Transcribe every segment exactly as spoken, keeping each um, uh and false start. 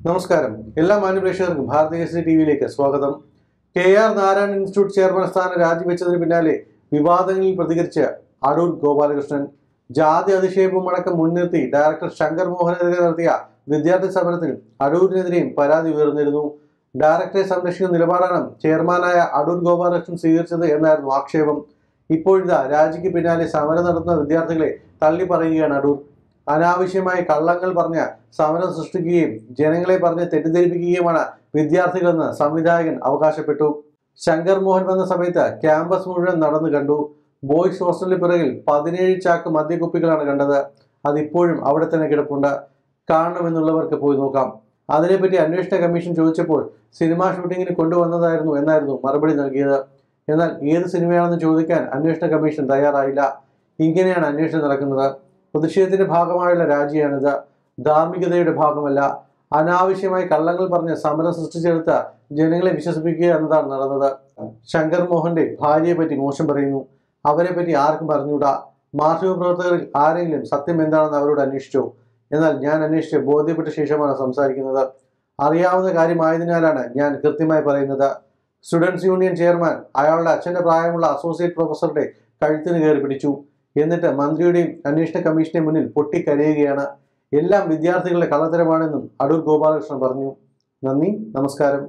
നമസ്കാരം. എല്ലാ മാന്യപ്രേക്ഷകർക്കും ഭാരതീയ ടി വിയിലേക്ക് സ്വാഗതം. K R Narayanan institute chairman സ്ഥാനം രാജിവെച്ചതിന് പിന്നാലെ വിവാദങ്ങളിൽ പ്രതികരിച്ച അടൂർ ഗോപാലകൃഷ്ണൻ ജാതി അധിക്ഷേപം അടക്കം മുൻനിർത്തി ഡയറക്ടർ ശങ്കർ മോഹനെതിരെ നടത്തിയ വിദ്യാർത്ഥി സമരത്തിൽ അടൂരിനെതിരെയും പരാതി ഉയർന്നിരുന്നു. ഡയറക്ടറെ സംരക്ഷിക്കുന്ന നിലപാടാണ് ചെയർമാനായ അടൂർ ഗോപാലകൃഷ്ണൻ സ്വീകരിച്ചത് എന്നായിരുന്നു ആക്ഷേപം. ഇപ്പോഴിതാ രാജിക്ക് പിന്നാലെ സമരം നടത്തുന്ന വിദ്യാർത്ഥികളെ തള്ളി പറയുകയാണ് അടൂർ. അനാവശ്യമായി കള്ളങ്ങൾ പറഞ്ഞ സമരം സൃഷ്ടിക്കുകയും ജനങ്ങളെ പറഞ്ഞ് തെറ്റിദ്ധരിപ്പിക്കുകയുമാണ് വിദ്യാർത്ഥികളെന്ന് സംവിധായകൻ അവകാശപ്പെട്ടു. ശങ്കർ മോഹൻ വന്ന സമയത്ത് ക്യാമ്പസ് മുഴുവൻ നടന്നു കണ്ടു. ബോയ്സ് ഹോസ്റ്റലിന് പിറകിൽ പതിനേഴ് ചാക്ക് മദ്യക്കുപ്പികളാണ് കണ്ടത്. അതിപ്പോഴും അവിടെ തന്നെ കിടപ്പുണ്ട്. കാണണമെന്നുള്ളവർക്ക് പോയി നോക്കാം. അതിനെപ്പറ്റി അന്വേഷണ കമ്മീഷൻ ചോദിച്ചപ്പോൾ സിനിമാ ഷൂട്ടിങ്ങിന് കൊണ്ടുവന്നതായിരുന്നു എന്നായിരുന്നു മറുപടി നൽകിയത്. എന്നാൽ ഏത് സിനിമയാണെന്ന് ചോദിക്കാൻ അന്വേഷണ കമ്മീഷൻ തയ്യാറായില്ല. ഇങ്ങനെയാണ് അന്വേഷണം നടക്കുന്നത്. പ്രതിഷേധത്തിന്റെ ഭാഗമായുള്ള രാജിയാണിത്. ധാർമ്മികതയുടെ ഭാഗമല്ല. അനാവശ്യമായി കള്ളങ്ങൾ പറഞ്ഞ് സമരം സൃഷ്ടിച്ചെടുത്ത ജനങ്ങളെ വിശ്വസിപ്പിക്കുക എന്നതാണ് നടന്നത്. ശങ്കർ മോഹന്റെ ഭാര്യയെ പറ്റി മോശം പറയുന്നു. അവരെ പറ്റി ആർക്കും പറഞ്ഞുകൂടാ. മാധ്യമ പ്രവർത്തകരിൽ ആരെങ്കിലും സത്യം എന്താണെന്ന് അവരോട് അന്വേഷിച്ചോ? എന്നാൽ ഞാൻ അന്വേഷിച്ച് ബോധ്യപ്പെട്ട ശേഷമാണ് സംസാരിക്കുന്നത്. അറിയാവുന്ന കാര്യമായതിനാലാണ് ഞാൻ കൃത്യമായി പറയുന്നത്. സ്റ്റുഡൻസ് യൂണിയൻ ചെയർമാൻ അയാളുടെ അച്ഛന്റെ പ്രായമുള്ള അസോസിയേറ്റ് പ്രൊഫസറുടെ കഴുത്തിന് കയറി പിടിച്ചു. എന്നിട്ട് മന്ത്രിയുടെയും അന്വേഷണ കമ്മീഷന്റെ മുന്നിൽ പൊട്ടിക്കരയുകയാണ്. എല്ലാം വിദ്യാർത്ഥികളുടെ കള്ളത്തരമാണെന്നും അടൂർ ഗോപാലകൃഷ്ണൻ പറഞ്ഞു. നന്ദി, നമസ്കാരം.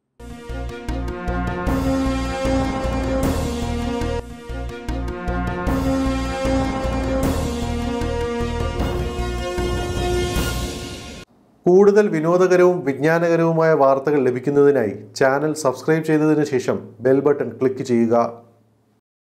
കൂടുതൽ വിനോദകരവും വിജ്ഞാനകരവുമായ വാർത്തകൾ ലഭിക്കുന്നതിനായി ചാനൽ സബ്സ്ക്രൈബ് ചെയ്തതിനു ശേഷം ബെൽ ബട്ടൺ ക്ലിക്ക് ചെയ്യുക.